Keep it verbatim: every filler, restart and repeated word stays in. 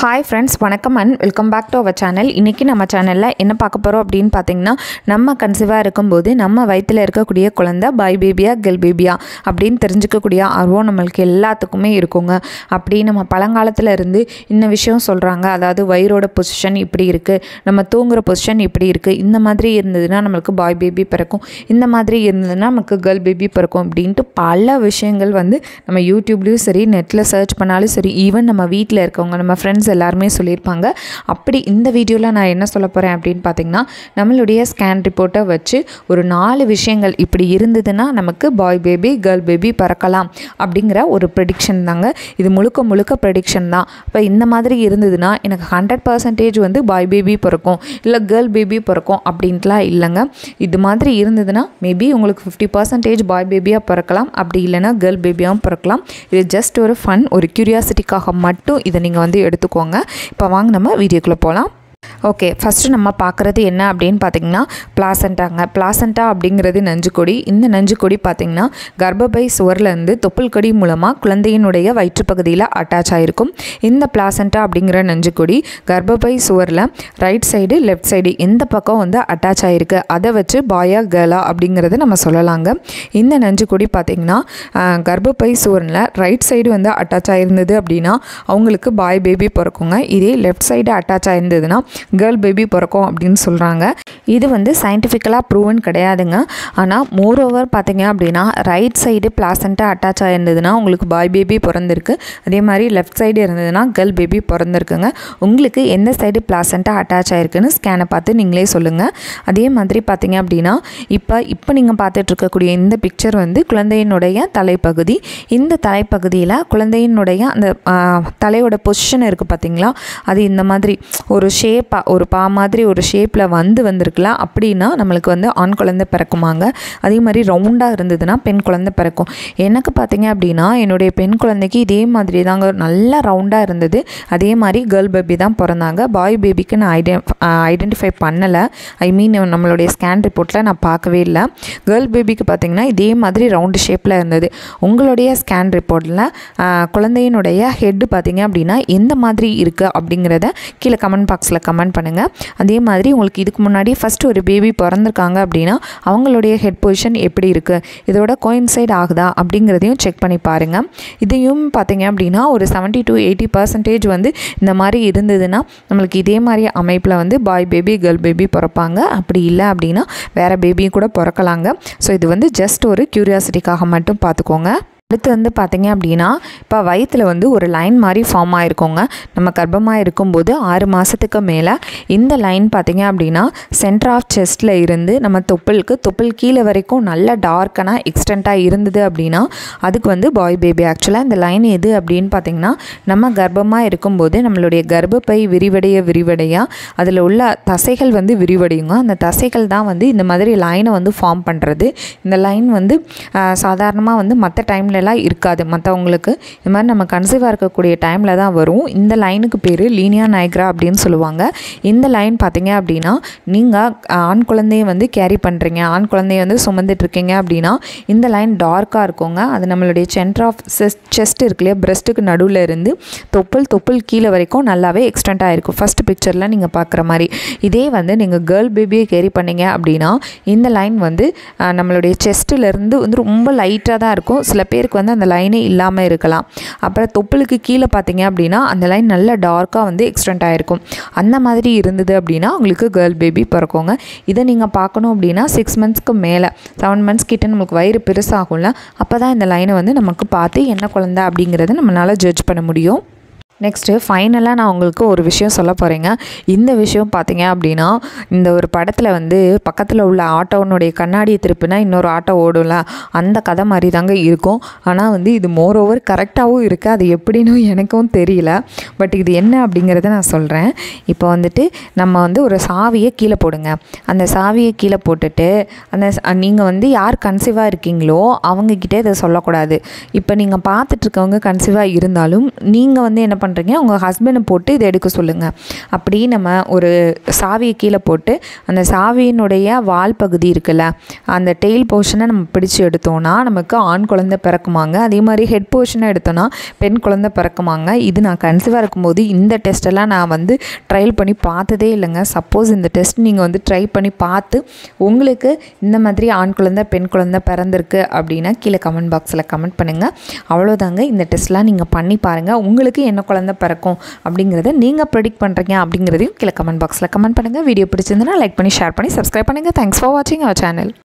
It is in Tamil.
Hi friends, வணக்கம் and welcome back to our channel. இன்னைக்கு நம்ம சேனல்ல என்ன பார்க்க போறோம் அப்படினு பாத்தீங்கன்னா நம்ம கன்சீவா இருக்கும்போது நம்ம வயித்துல இருக்கக்கூடிய குழந்தை பாய் பேபியா கேர்ள் பேபியா அப்படினு தெரிஞ்சுக்கக்கூடிய ஆர்வம் நமக்கு எல்லாத்துக்குமே இருக்குங்க. அப்படி நம்ம பழங்காலத்துல இருந்து இந்த விஷயம் சொல்றாங்க. அதாவது வயிறோட பொசிஷன் இப்படி இருக்கு, நம்ம தூங்குற பொசிஷன் இப்படி இருக்கு. இந்த மாதிரி இருந்ததுனா நமக்கு பாய் பேபி பிறக்கும், இந்த மாதிரி இருந்ததுனா நமக்கு கேர்ள் பேபி பிறக்கும் அப்படினு பல விஷயங்கள் வந்து நம்ம யூடியூப்லயும் சரி நெட்ல சர்ச் பண்ணாலும் சரி ஈவன் நம்ம வீட்ல இருக்கவங்க நம்ம ஃப்ரெண்ட்ஸ் எல்லாருமே சொல்லியிருப்பாங்க. அப்படி இந்த வீடியோவில் நான் என்ன சொல்ல போகிறேன் அப்படின்னு பார்த்தீங்கன்னா நம்மளுடைய ஸ்கேன் ரிப்போர்ட்டை வச்சு ஒரு நாலு விஷயங்கள் இப்படி இருந்ததுன்னா நமக்கு பாய் பேபி கேர்ள் பேபி பிறக்கலாம் அப்படிங்கிற ஒரு ப்ரெடிக்ஷன் தாங்க. இது முழுக்க முழுக்க ப்ரெடிக்ஷன் தான். இப்போ இந்த மாதிரி இருந்ததுன்னா எனக்கு ஹண்ட்ரட் பர்சன்டேஜ் வந்து பாய் பேபி பிறக்கும் இல்லை கேர்ள் பேபி பிறக்கும் அப்படின்ட்டுலாம் இல்லைங்க. இது மாதிரி இருந்ததுன்னா மேபி உங்களுக்கு ஃபிஃப்டி பர்சன்டேஜ் பாய் பேபியாக பிறக்கலாம், அப்படி இல்லைனா கேர்ள் பேபியாகவும் பிறக்கலாம். இது ஜஸ்ட் ஒரு ஃபன், ஒரு க்யூரியாசிட்டிக்காக மட்டும் இதை நீங்கள் வந்து எடுத்துக்கோங்க. இப்போ வாங்க நம்ம வீடியோக்குள்ளே போகலாம். ஓகே, ஃபஸ்ட்டு நம்ம பார்க்குறது என்ன அப்படின்னு பார்த்தீங்கன்னா பிளாசண்டாங்க. பிளாசண்டா அப்படிங்கிறது நஞ்சுக்கொடி. இந்த நஞ்சுக்கொடி பார்த்திங்கன்னா கர்ப்பப்பை சுவர்லேருந்து தொப்புள் கொடி மூலமாக குழந்தையினுடைய வயிற்றுப்பகுதியில் அட்டாச் ஆகிருக்கும். இந்த பிளாசண்டா அப்படிங்கிற நஞ்சுக்கொடி கர்ப்பப்பை சுவரில் ரைட் சைடு லெஃப்ட் சைடு எந்த பக்கம் வந்து அட்டாச் ஆகிருக்கு, அதை வச்சு பாயா கேர்ளா அப்படிங்கிறத நம்ம சொல்லலாங்க. இந்த நஞ்சுக்கொடி பார்த்திங்கன்னா கர்ப்பப்பை சுவரில் ரைட் சைடு வந்து அட்டாச் ஆகிருந்தது அப்படின்னா அவங்களுக்கு பாய் பேபி பிறக்குங்க. இதே லெஃப்ட் சைடு அட்டாச் ஆகிருந்ததுன்னா கேர்ள் பேபி பிறக்கும் அப்படின்னு சொல்கிறாங்க. இது வந்து சயின்டிஃபிக்கலாக ப்ரூவன் கிடையாதுங்க. ஆனால் மோர் ஓவர் பார்த்தீங்க அப்படின்னா ரைட் சைடு பிளாசண்டா அட்டாச் ஆகிருந்ததுன்னா உங்களுக்கு பாய் பேபி பிறந்திருக்கு, அதே மாதிரி லெஃப்ட் சைடு இருந்ததுன்னா கேர்ள் பேபி பிறந்திருக்குங்க. உங்களுக்கு எந்த சைடு பிளாசண்டா அட்டாச் ஆகிருக்குன்னு ஸ்கேனை பார்த்து நீங்களே சொல்லுங்கள். அதே மாதிரி பார்த்தீங்க அப்படின்னா இப்போ இப்போ நீங்கள் பார்த்துட்டு இருக்கக்கூடிய இந்த பிக்சர் வந்து குழந்தையினுடைய தலைப்பகுதி. இந்த தலைப்பகுதியில் குழந்தையினுடைய அந்த தலையோட பொசிஷன் இருக்குது பார்த்தீங்களா, அது இந்த மாதிரி ஒரு ஷேப்பாக ஒரு பா மாதிரி ஒரு ஷேப்பில் வந்து வந்திருக்கலாம். அப்படின்னா நம்மளுக்கு வந்து ஆண் குழந்தை பிறக்குமாங்க. அதே மாதிரி ரவுண்டாக இருந்ததுன்னா பெண் குழந்தை பிறக்கும். எனக்கு பார்த்தீங்க அப்படின்னா என்னுடைய பெண் குழந்தைக்கு இதே மாதிரி தாங்க நல்லா ரவுண்டாக இருந்தது. அதே மாதிரி கேர்ள் பேபி தான் பிறந்தாங்க. பாய் பேபிக்கு நான் ஐடெ ஐடென்டிஃபை பண்ணலை. ஐ மீன் நம்மளுடைய ஸ்கேன் ரிப்போர்ட்டில் நான் பார்க்கவே இல்லை. கேர்ள் பேபிக்கு பார்த்தீங்கன்னா இதே மாதிரி ரவுண்டு ஷேப்பில் இருந்தது. உங்களுடைய ஸ்கேன் ரிப்போர்ட்டில் குழந்தையினுடைய ஹெட்டு பார்த்தீங்க அப்படின்னா எந்த மாதிரி இருக்குது அப்படிங்கிறத கீழே கமெண்ட் பாக்ஸில் கமெண்ட் பண்ணுங்கள். அதே மாதிரி உங்களுக்கு இதுக்கு முன்னாடி ஃபஸ்ட்டு ஒரு பேபி பிறந்திருக்காங்க அப்படின்னா அவங்களுடைய ஹெட் பொசிஷன் எப்படி இருக்குது, இதோட கோயின்சைட் ஆகுதா அப்படிங்கிறதையும் செக் பண்ணி பாருங்கள். இதையும் பார்த்தீங்க அப்படின்னா ஒரு செவன்ட்டி டு எயிட்டி பர்சன்டேஜ் வந்து இந்த மாதிரி இருந்ததுன்னா நம்மளுக்கு இதே மாதிரி அமைப்பில் வந்து பாய் பேபி கேர்ள் பேபி பிறப்பாங்க. அப்படி இல்லை அப்படின்னா வேறு பேபியும் கூட பிறக்கலாங்க. ஸோ இது வந்து ஜஸ்ட் ஒரு க்யூரியாசிட்டிக்காக மட்டும் பார்த்துக்கோங்க. அடுத்து வந்து பார்த்திங்க அப்படின்னா இப்போ வயிற்றில் வந்து ஒரு லைன் மாதிரி ஃபார்ம் ஆகிருக்கோங்க. நம்ம கர்ப்பமாக இருக்கும்போது ஆறு மாதத்துக்கு மேலே இந்த லைன் பார்த்திங்க அப்படின்னா சென்டர் ஆஃப் செஸ்ட்டில் இருந்து நம்ம தொப்புளுக்கு தொப்புள் கீழே வரைக்கும் நல்ல டார்க்கனாக எக்ஸ்டெண்ட்டாக இருந்தது அப்படின்னா அதுக்கு வந்து பாய் பேபி. ஆக்சுவலாக இந்த லைன் எது அப்படின்னு பார்த்திங்கன்னா நம்ம கர்ப்பமாக இருக்கும்போது நம்மளுடைய கர்ப்பப்பை விரிவடைய விரிவடைய அதில் உள்ள தசைகள் வந்து விரிவடையுங்க. அந்த தசைகள் தான் வந்து இந்த மாதிரி லைனை வந்து ஃபார்ம் பண்ணுறது. இந்த லைன் வந்து சாதாரணமாக வந்து மற்ற டைமில் இருக்காது. மற்றவங்களுக்கு இந்த மாதிரி நம்ம கன்சீவாக இருக்கக்கூடிய டைமில் தான் வரும். இந்த லைனுக்கு பேர் லீனியா நைக்ரா அப்படின்னு சொல்லுவாங்க. இந்த லைன் பார்த்தீங்க அப்படின்னா நீங்கள் ஆண் குழந்தையை வந்து கேரி பண்ணுறீங்க, ஆண் குழந்தையை வந்து சுமந்துட்டு இருக்கீங்க அப்படின்னா இந்த லைன் டார்க்காக இருக்குங்க. அது நம்மளுடைய சென்டர் ஆஃப் செஸ்ட் இருக்கு இல்லையா, பிரெஸ்ட்டுக்கு நடுவில் இருந்து தொப்புள் தொப்புள் கீழே வரைக்கும் நல்லாவே எக்ஸ்டெண்ட் ஆகிருக்கும். ஃபஸ்ட் பிக்சரில் நீங்கள் பார்க்குற மாதிரி. இதே வந்து நீங்கள் கேர்ள் பேபியை கேரி பண்ணீங்க அப்படின்னா இந்த லைன் வந்து நம்மளுடைய செஸ்ட்டிலேருந்து வந்து ரொம்ப லைட்டாக தான் இருக்கும். சில பேருக்கு வந்து அந்த லைனே இல்லாமல் இருக்கலாம். அப்புறம் தொப்புளுக்கு கீழே பார்த்தீங்க அப்படின்னா அந்த லைன் நல்ல டார்க்காக வந்து எக்ஸ்டெண்ட் ஆகிருக்கும். அந்த மாதிரி இருந்தது அப்படின்னா உங்களுக்கு கேர்ள் பேபி பிறக்குங்க. இதை நீங்கள் பார்க்கணும் அப்படின்னா சிக்ஸ் மந்த்ஸ்க்கு மேலே செவன் மந்த்ஸ் கிட்ட நமக்கு வயிறு பெருசாகும்ல, அப்போ தான் இந்த லைனை வந்து நமக்கு பார்த்து என்ன குழந்தை அப்படிங்கிறத நம்மளால் ஜட்ஜ் பண்ண முடியும். நெக்ஸ்ட்டு ஃபைனலாக நான் உங்களுக்கு ஒரு விஷயம் சொல்ல போகிறேங்க. இந்த விஷயம் பார்த்தீங்க அப்படின்னா இந்த ஒரு படத்தில் வந்து பக்கத்தில் உள்ள ஆட்டோனுடைய கண்ணாடியை திருப்பினா இன்னொரு ஆட்டோ ஓடும்ல, அந்த கதை மாதிரி தாங்க இருக்கும். ஆனால் வந்து இது மோர் ஓவர் கரெக்டாகவும் இருக்குது. அது எப்படின்னு எனக்கும் தெரியல. பட் இது என்ன அப்படிங்கிறத நான் சொல்கிறேன். இப்போ வந்துட்டு நம்ம வந்து ஒரு சாவியை கீழே போடுங்க. அந்த சாவியை கீழே போட்டுட்டு அந்த நீங்கள் வந்து யார் கன்சீவாக இருக்கீங்களோ அவங்கக்கிட்டே இதை சொல்லக்கூடாது. இப்போ நீங்கள் பார்த்துட்ருக்கவங்க கன்சீவாக இருந்தாலும் நீங்கள் வந்து என்ன பண்ணுறீங்க பண்ணுறீங்க உங்கள் ஹஸ்பண்டை போட்டு இதை எடுக்க சொல்லுங்கள். அப்படி நம்ம ஒரு சாவியை கீழே போட்டு அந்த சாவியினுடைய வால் பகுதி இருக்குல்ல, அந்த டெயில் போர்ஷனை நம்ம பிடிச்சி எடுத்தோன்னா நமக்கு ஆண் குழந்தை பிறக்குமாங்க. அதே மாதிரி ஹெட் போர்ஷனை எடுத்தோன்னா பெண் குழந்தை பிறக்குமாங்க. இது நான் கன்சீவாக இருக்கும்போது இந்த டெஸ்ட்டெல்லாம் நான் வந்து ட்ரையல் பண்ணி பார்த்ததே இல்லைங்க. சப்போஸ் இந்த டெஸ்ட் நீங்கள் வந்து ட்ரை பண்ணி பார்த்து உங்களுக்கு இந்த மாதிரி ஆண் குழந்தை பெண் குழந்தை பிறந்திருக்கு அப்படின்னா கீழே கமெண்ட் பாக்ஸில் கமெண்ட் பண்ணுங்கள். அவ்வளோதாங்க. இந்த டெஸ்ட்லாம் நீங்கள் பண்ணி பாருங்கள். உங்களுக்கு என்ன குழந்தை பிறக்கும் அப்படிங்கிறத நீங்கள் ப்ரெடிக்ட் பண்ணுறீங்க அப்படிங்கிறதையும் கீழே கமெண்ட் பாக்ஸில் கமெண்ட் பண்ணுங்கள். வீடியோ பிடிச்சிருந்தனா லைக் பண்ணி ஷேர் பண்ணி சப்ஸ்கிரைப் பண்ணுங்கள். தேங்க்ஸ் ஃபார் வாட்சிங் அவர் சேனல்.